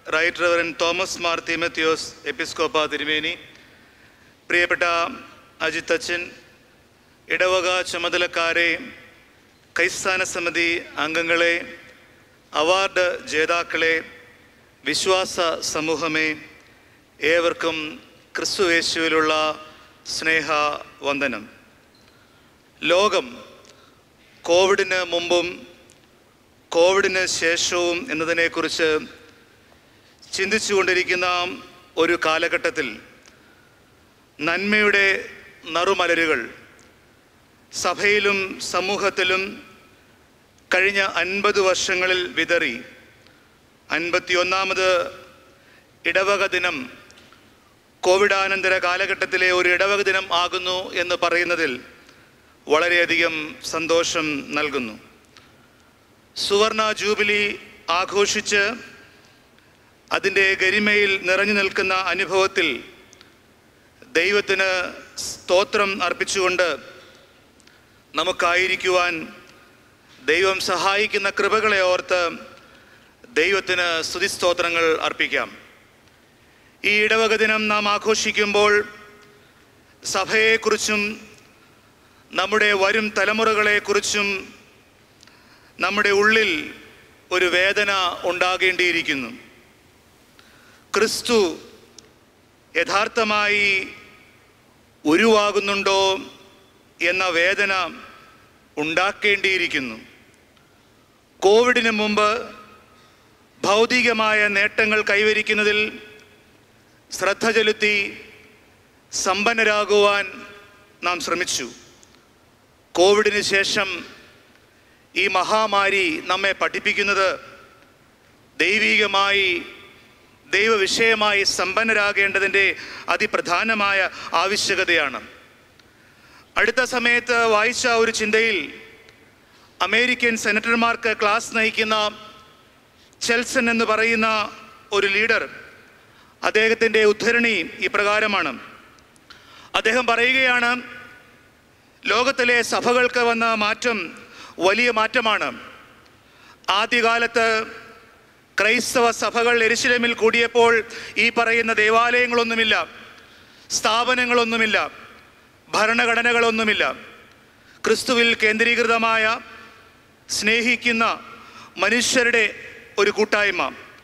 Right reverend Thomas Mar Timotheos Episcopa തിരുമേനി, പ്രിയപ്പെട്ട അജിത് അച്ഛൻ, ഇടവക ചുമതലക്കാരെ, കൈസ്ഥാന സമിതി അംഗങ്ങളെ, അവാർഡ് ജേതാക്കളെ, വിശ്വാസ സമൂഹമേ, ഏവർക്കും ക്രിസ്തുയേശുവിലുള്ള സ്നേഹ വന്ദനം. ലോകം കോവിഡിന് മുമ്പും കോവിഡിന് ശേഷവും എന്നതിനെക്കുറിച്ച് ചിന്തിച്ചുകൊണ്ടിരിക്കുന്ന ഒരു കാലഘട്ടത്തിൽ നന്മയുടെ നറുമലരുകൾ സഭയിലും സമൂഹത്തിലും കഴിഞ്ഞ 50 വർഷങ്ങളിൽ വിതറി 51ാമത് ഇടവക ദിനം കോവിഡാനന്തര കാലഘട്ടത്തിലെ ഒരു ഇടവക ദിനം ആകുന്നു എന്ന് പറയുന്നതിൽ വളരെയധികം സന്തോഷം നൽകുന്നു. സുവർണ ജൂബിലി ആഘോഷിച്ച് അതിൻ്റെ ഗരിമയിൽ നിറഞ്ഞു നിൽക്കുന്ന അനുഭവത്തിൽ ദൈവത്തിന് സ്തോത്രം അർപ്പിച്ചുകൊണ്ട് നമുക്കായിരിക്കുവാൻ ദൈവം സഹായിക്കുന്ന കൃപകളെ ഓർത്ത് ദൈവത്തിന് സ്തുതിസ്തോത്രങ്ങൾ അർപ്പിക്കാം. ഈ ഇടവക ദിനം നാം ആഘോഷിക്കുമ്പോൾ സഭയെക്കുറിച്ചും നമ്മുടെ വരും തലമുറകളെക്കുറിച്ചും നമ്മുടെ ഉള്ളിൽ ഒരു വേദന ഉണ്ടാകേണ്ടിയിരിക്കുന്നു. ക്രിസ്തു യഥാർത്ഥമായി ഉരുവാകുന്നുണ്ടോ എന്ന വേദന ഉണ്ടാക്കേണ്ടിയിരിക്കുന്നു. കോവിഡിന് മുമ്പ് ഭൗതികമായ നേട്ടങ്ങൾ കൈവരിക്കുന്നതിൽ ശ്രദ്ധ ചെലുത്തി സമ്പന്നരാകുവാൻ നാം ശ്രമിച്ചു. കോവിഡിന് ശേഷം ഈ മഹാമാരി നമ്മെ പഠിപ്പിക്കുന്നത് ദൈവികമായി ദൈവവിഷയമായി സമ്പന്നരാകേണ്ടതിൻ്റെ അതിപ്രധാനമായ ആവശ്യകതയാണ്. അടുത്ത സമയത്ത് വായിച്ച ഒരു ചിന്തയിൽ അമേരിക്കൻ സെനറ്റർമാർക്ക് ക്ലാസ് നയിക്കുന്ന ചെൽസൺ എന്ന് പറയുന്ന ഒരു ലീഡർ, അദ്ദേഹത്തിൻ്റെ ഉദ്ധരണി ഇപ്രകാരമാണ്. അദ്ദേഹം പറയുകയാണ്, ലോകത്തിലെ സഭകൾക്ക് വന്ന മാറ്റം വലിയ മാറ്റമാണ്. ആദ്യകാലത്ത് ക്രൈസ്തവ സഭകൾ യെരുശലേമിൽ കൂടിയപ്പോൾ ഈ പറയുന്ന ദേവാലയങ്ങളൊന്നുമില്ല, സ്ഥാപനങ്ങളൊന്നുമില്ല, ഭരണഘടനകളൊന്നുമില്ല. ക്രിസ്തുവിൽ കേന്ദ്രീകൃതമായ സ്നേഹിക്കുന്ന മനുഷ്യരുടെ ഒരു കൂട്ടായ്മ.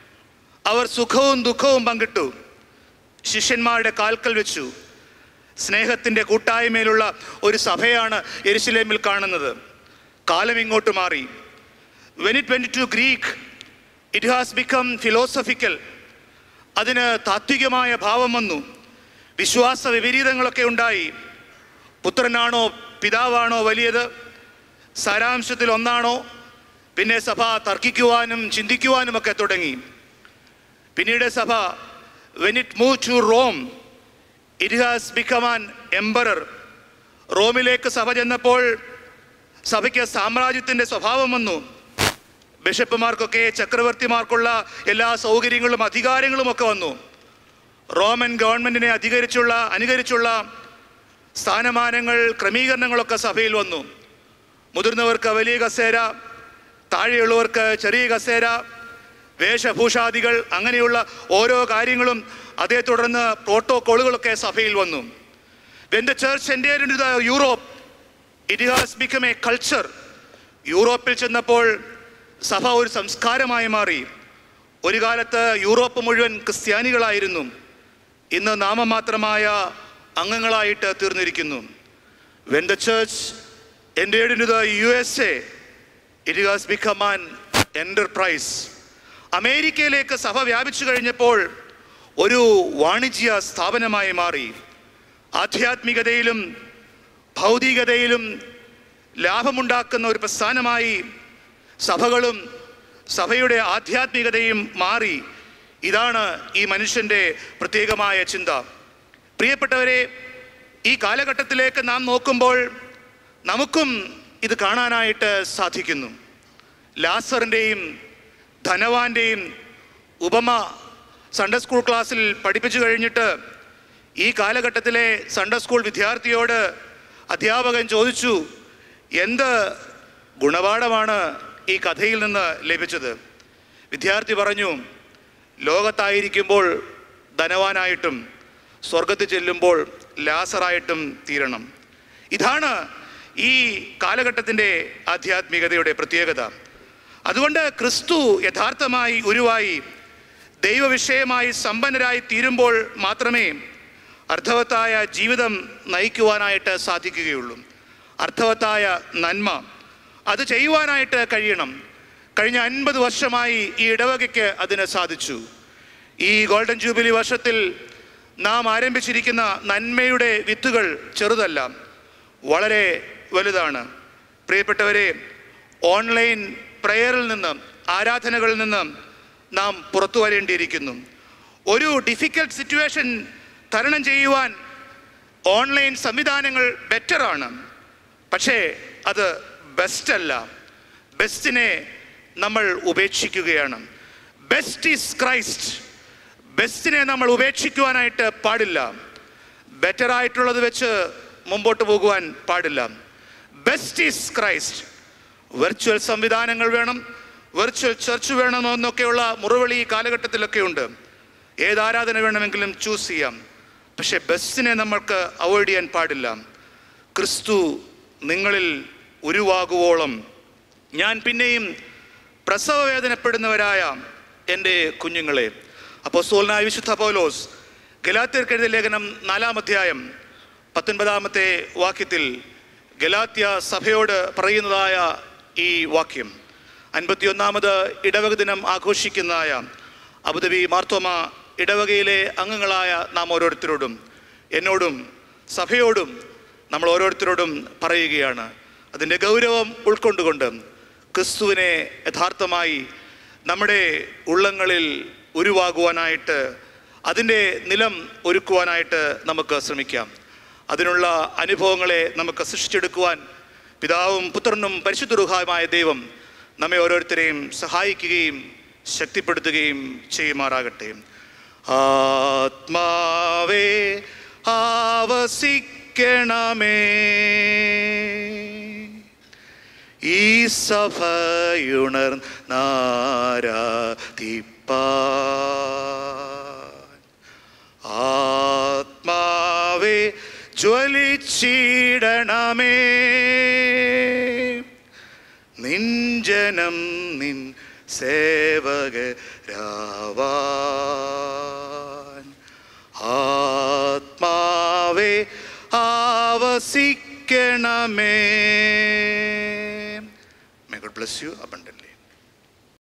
അവർ സുഖവും ദുഃഖവും പങ്കിട്ടു, ശിഷ്യന്മാരുടെ കാൽക്കൽ വെച്ചു. സ്നേഹത്തിൻ്റെ കൂട്ടായ്മയിലുള്ള ഒരു സഭയാണ് യെരുശലേമിൽ കാണുന്നത്. കാലം ഇങ്ങോട്ട് മാറി. When it went to Greek, it has become philosophical. അതിന് താത്വികമായ ഭാവം വന്നു. വിശ്വാസ വിപരീതങ്ങളൊക്കെ ഉണ്ടായി. പുത്രനാണോ പിതാവാണോ വലിയത്, സാരാംശത്തിൽ ഒന്നാണോ? പിന്നെ സഭ തർക്കിക്കുവാനും ചിന്തിക്കുവാനുമൊക്കെ തുടങ്ങി. പിന്നീട് സഭ when it moved to Rome, it has become an emperor. റോമിലേക്ക് സഭ ചെന്നപ്പോൾ സഭയ്ക്ക് സാമ്രാജ്യത്തിൻ്റെ സ്വഭാവം വന്നു. ബിഷപ്പുമാർക്കൊക്കെ ചക്രവർത്തിമാർക്കുള്ള എല്ലാ സൗകര്യങ്ങളും അധികാരങ്ങളും ഒക്കെ വന്നു. റോമൻ ഗവൺമെൻറ്റിനെ അനുകരിച്ചുള്ള സ്ഥാനമാനങ്ങൾ, ക്രമീകരണങ്ങളൊക്കെ സഭയിൽ വന്നു. മുതിർന്നവർക്ക് വലിയ കസേര, താഴെയുള്ളവർക്ക് ചെറിയ കസേര, വേഷഭൂഷാദികൾ, അങ്ങനെയുള്ള ഓരോ കാര്യങ്ങളും അതേ തുടർന്ന് പ്രോട്ടോക്കോളുകളൊക്കെ സഭയിൽ വന്നു. When the church entered into the Europe, it has become a culture. യൂറോപ്പിൽ ചെന്നപ്പോൾ സഭ ഒരു സംസ്കാരമായി മാറി. ഒരു കാലത്ത് യൂറോപ്പ് മുഴുവൻ ക്രിസ്ത്യാനികളായിരുന്നു, ഇന്ന് നാമമാത്രമായ അംഗങ്ങളായിട്ട് തീർന്നിരിക്കുന്നു. When the church entered into the USA, it has become an enterprise. അമേരിക്കയിലേക്ക് സഭ വ്യാപിച്ചു കഴിഞ്ഞപ്പോൾ ഒരു വാണിജ്യ സ്ഥാപനമായി മാറി. ആധ്യാത്മികതയിലും ഭൗതികതയിലും ലാഭമുണ്ടാക്കുന്ന ഒരു പ്രസ്ഥാനമായി സഭകളും സഭയുടെ ആധ്യാത്മികതയും മാറി. ഇതാണ് ഈ മനുഷ്യൻ്റെ പ്രത്യേകമായ ചിന്ത. പ്രിയപ്പെട്ടവരെ, ഈ കാലഘട്ടത്തിലേക്ക് നാം നോക്കുമ്പോൾ നമുക്കും ഇത് കാണാനായിട്ട് സാധിക്കുന്നു. ലാസറിൻ്റെയും ധനവാന്റെയും ഉപമ സൺഡേ സ്കൂൾ ക്ലാസ്സിൽ പഠിപ്പിച്ചു കഴിഞ്ഞിട്ട് ഈ കാലഘട്ടത്തിലെ സൺഡേ സ്കൂൾ വിദ്യാർത്ഥിയോട് അധ്യാപകൻ ചോദിച്ചു, എന്ത് ഗുണപാഠമാണ് ഈ കഥയിൽ നിന്ന് ലഭിച്ചത്? വിദ്യാർത്ഥി പറഞ്ഞു, ലോകത്തായിരിക്കുമ്പോൾ ധനവാനായിട്ടും സ്വർഗത്തിൽ ചെല്ലുമ്പോൾ ലാസറായിട്ടും തീരണം. ഇതാണ് ഈ കാലഘട്ടത്തിൻ്റെ ആധ്യാത്മികതയുടെ പ്രത്യേകത. അതുകൊണ്ട് ക്രിസ്തു യഥാർത്ഥമായി ഉരുവായി ദൈവവിഷയമായി സമ്പന്നരായി തീരുമ്പോൾ മാത്രമേ അർത്ഥവത്തായ ജീവിതം നയിക്കുവാനായിട്ട് സാധിക്കുകയുള്ളൂ. അർത്ഥവത്തായ നന്മ അത് ചെയ്യുവാനായിട്ട് കഴിയണം. കഴിഞ്ഞ 50 വർഷമായി ഈ ഇടവകയ്ക്ക് അതിന് സാധിച്ചു. ഈ ഗോൾഡൻ ജൂബിലി വർഷത്തിൽ നാം ആരംഭിച്ചിരിക്കുന്ന നന്മയുടെ വിത്തുകൾ ചെറുതല്ല, വളരെ വലുതാണ്. പ്രിയപ്പെട്ടവരെ, ഓൺലൈൻ പ്രയറിൽ നിന്ന്, ആരാധനകളിൽ നിന്ന് നാം പുറത്തു വരേണ്ടിയിരിക്കുന്നു. ഒരു ഡിഫിക്കൽട്ട് സിറ്റുവേഷൻ തരണം ചെയ്യുവാൻ ഓൺലൈൻ സംവിധാനങ്ങൾ ബെറ്ററാണ്. പക്ഷേ അത് ബെസ്റ്റല്ല. ബെസ്റ്റിനെ നമ്മൾ ഉപേക്ഷിക്കുകയാണ്. Best is Christ. ബെസ്റ്റിനെ നമ്മൾ ഉപേക്ഷിക്കുവാനായിട്ട് പാടില്ല. ബെറ്ററായിട്ടുള്ളത് വെച്ച് മുമ്പോട്ട് പോകുവാൻ പാടില്ല. Best is Christ. വെർച്വൽ സംവിധാനങ്ങൾ വേണം, വെർച്വൽ ചർച്ച് വേണമെന്നൊക്കെയുള്ള മുറവിളി ഈ കാലഘട്ടത്തിലൊക്കെ ഉണ്ട്. ഏത് ആരാധന വേണമെങ്കിലും ചൂസ് ചെയ്യാം. പക്ഷെ ബെസ്റ്റിനെ നമ്മൾക്ക് അവോയ്ഡ് ചെയ്യാൻ പാടില്ല. ക്രിസ്തു നിങ്ങളിൽ ഉരുവാകുവോളം ഞാൻ പിന്നെയും പ്രസവവേദനപ്പെടുന്നവരായ എൻ്റെ കുഞ്ഞുങ്ങളെ. അപ്പോസ്തലനായ വിശുദ്ധ പൗലോസ് ഗലാത്യർക്ക് എഴുതിയ ലേഖനം 4-ാം അധ്യായം 19-ാമത്തെ വാക്യത്തിൽ ഗലാത്യ സഭയോട് പറയുന്നതായ ഈ വാക്യം, 51-ാമത് ഇടവക ദിനം ആഘോഷിക്കുന്നതായ അബുദാബി മാർത്തോമ ഇടവകയിലെ അംഗങ്ങളായ നാം ഓരോരുത്തരോടും, എന്നോടും സഭയോടും നമ്മൾ ഓരോരുത്തരോടും പറയുകയാണ്. അതിൻ്റെ ഗൗരവം ഉൾക്കൊണ്ടുകൊണ്ട് ക്രിസ്തുവിനെ യഥാർത്ഥമായി നമ്മുടെ ഉള്ളങ്ങളിൽ ഉരുവാകുവാനായിട്ട്, അതിൻ്റെ നിലം ഒരുക്കുവാനായിട്ട് നമുക്ക് ശ്രമിക്കാം. അതിനുള്ള അനുഭവങ്ങളെ നമുക്ക് സൃഷ്ടിച്ചെടുക്കുവാൻ പിതാവും പുത്രനും പരിശുദ്ധ റൂഹായുമായ ദൈവം നമ്മെ ഓരോരുത്തരെയും സഹായിക്കുകയും ശക്തിപ്പെടുത്തുകയും ചെയ്യുമാറാകട്ടെ. ആത്മാവേ ആവസിക്കണമേ, ഈ സഭയുണർന്നാരാധിപ്പാൻ. ആത്മാവേ ജ്വലിച്ചിടണമേ, നിൻ ജനം നിൻ സേവകരാവാൻ. ആത്മാവേ ആവസിക്കണമേ. May God bless you abundantly.